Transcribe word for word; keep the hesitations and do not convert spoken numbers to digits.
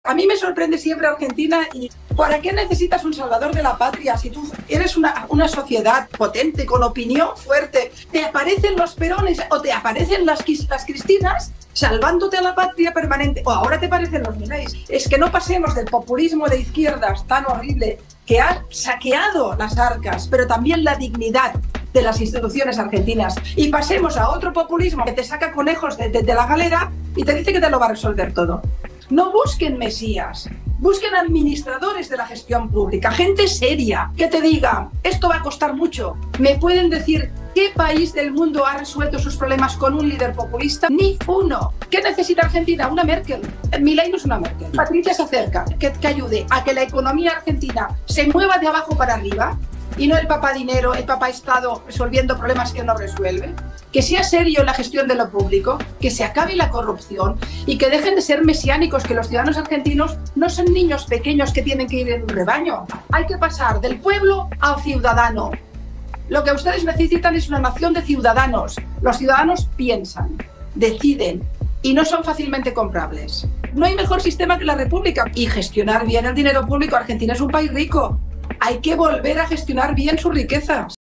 A mí me sorprende siempre Argentina y ¿para qué necesitas un salvador de la patria si tú eres una, una sociedad potente, con opinión fuerte? Te aparecen los Perones o te aparecen las, las Cristinas salvándote a la patria permanente, o ahora te parecen los Mileis. Es que no pasemos del populismo de izquierdas tan horrible que ha saqueado las arcas, pero también la dignidad de las instituciones argentinas, y pasemos a otro populismo que te saca conejos de, de, de la galera y te dice que te lo va a resolver todo. No busquen mesías, busquen administradores de la gestión pública, gente seria, que te diga, esto va a costar mucho. ¿Me pueden decir qué país del mundo ha resuelto sus problemas con un líder populista? Ni uno. ¿Qué necesita Argentina? Una Merkel. Milei no es una Merkel. Patricia se acerca, que, que ayude a que la economía argentina se mueva de abajo para arriba, y no el papá dinero, el papá Estado resolviendo problemas que no resuelve. Que sea serio en la gestión de lo público, que se acabe la corrupción y que dejen de ser mesiánicos, que los ciudadanos argentinos no son niños pequeños que tienen que ir en un rebaño. Hay que pasar del pueblo al ciudadano. Lo que ustedes necesitan es una nación de ciudadanos. Los ciudadanos piensan, deciden y no son fácilmente comprables. No hay mejor sistema que la República. Y gestionar bien el dinero público. Argentina es un país rico. Hay que volver a gestionar bien sus riquezas.